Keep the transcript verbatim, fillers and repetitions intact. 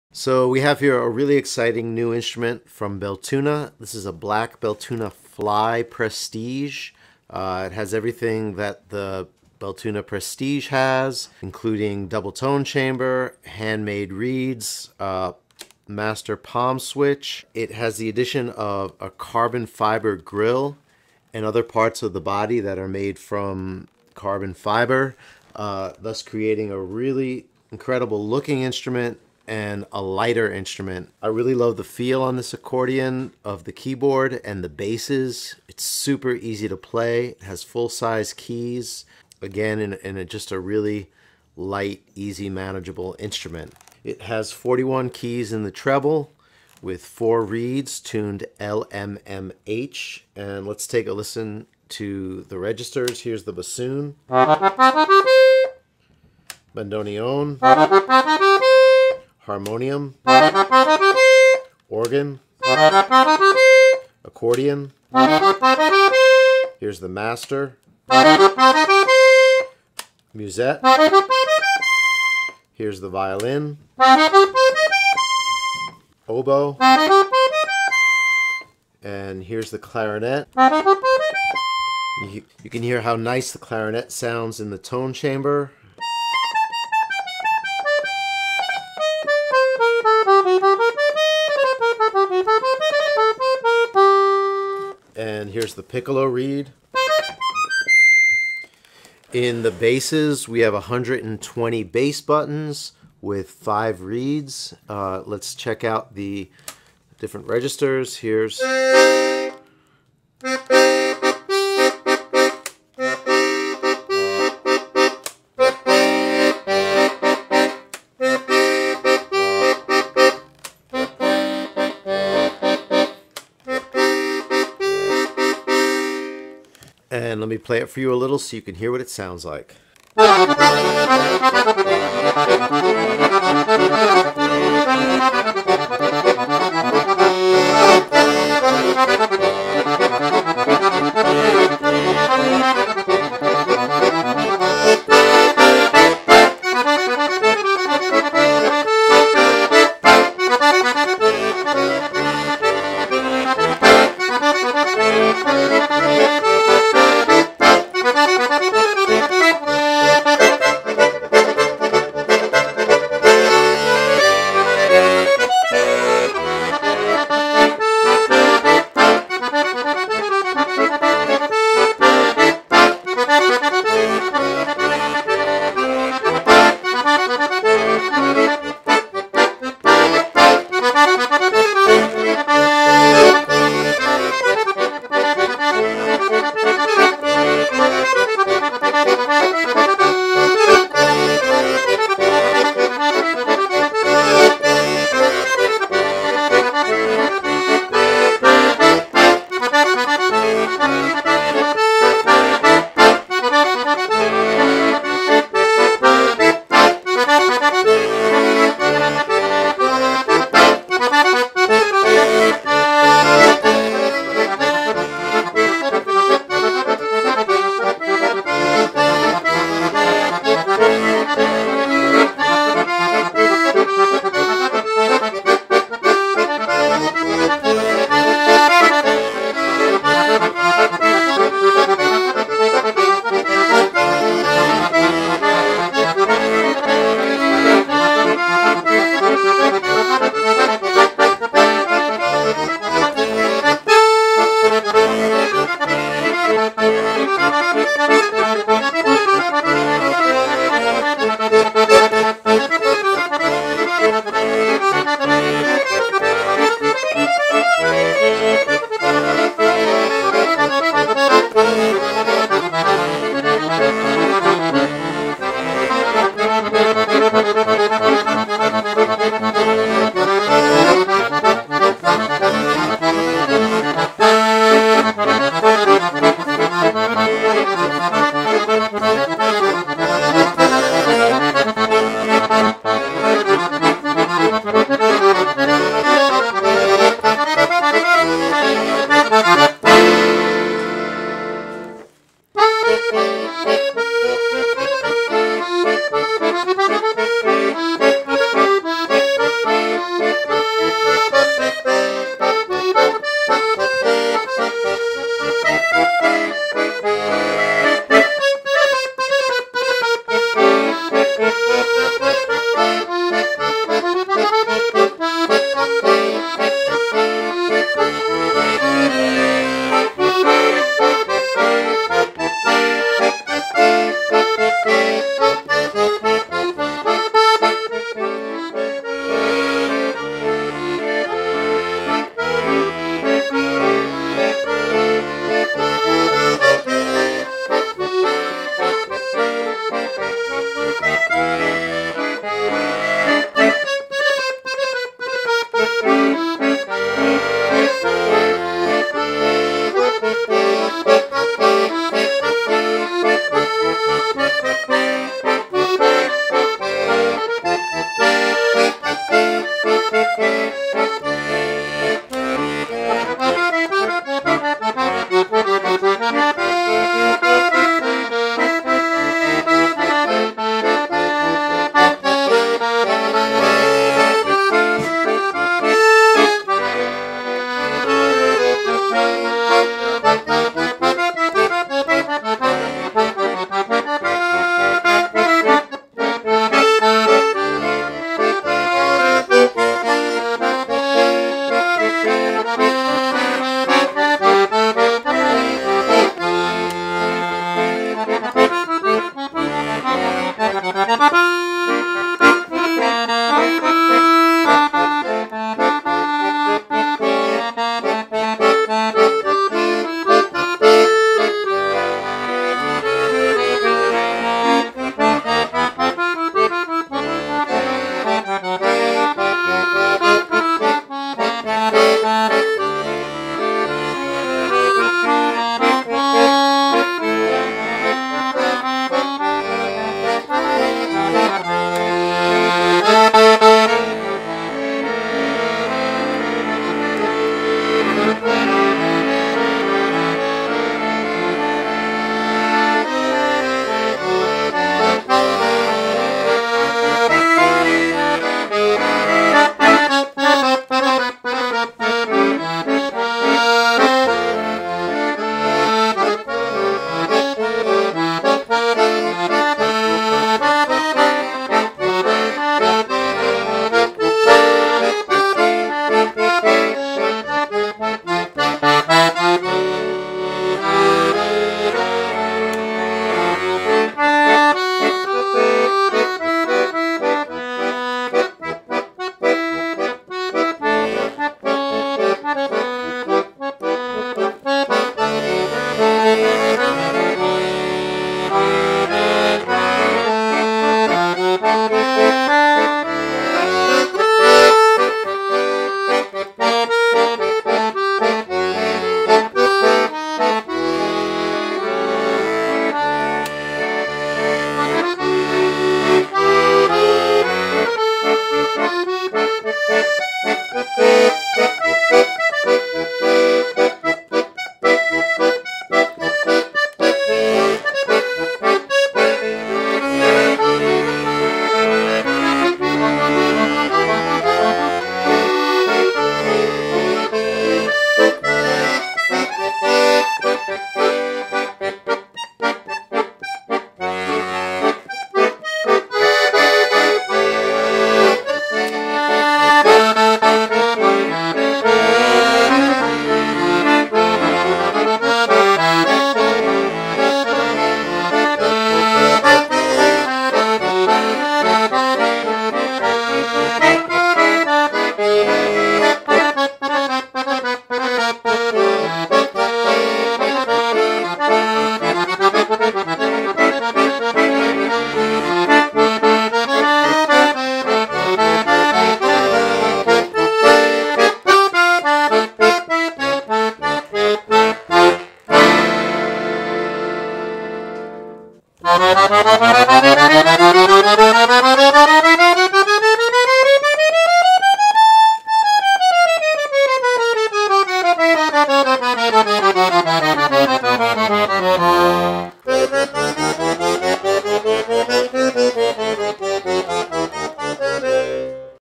So we have here a really exciting new instrument from Beltuna. This is a black Beltuna Fly Prestige. Uh, it has everything that the Beltuna Prestige has, including double tone chamber, handmade reeds, uh, master palm switch. It has the addition of a carbon fiber grill and other parts of the body that are made from carbon fiber, uh, thus creating a really incredible looking instrument and a lighter instrument. I really love the feel on this accordion of the keyboard and the basses. It's super easy to play. It has full-size keys. Again, in, in a, just a really light, easy, manageable instrument. It has forty-one keys in the treble with four reeds tuned L M M H. And let's take a listen to the registers. Here's the bassoon, bandoneon, harmonium, organ, accordion. Here's the master, musette. Here's the violin, oboe, and here's the clarinet. You, you can hear how nice the clarinet sounds in the tone chamber. And here's the piccolo reed. In the basses, we have one hundred twenty bass buttons with five reeds. Uh, let's check out the different registers. Here's and let me play it for you a little so you can hear what it sounds like.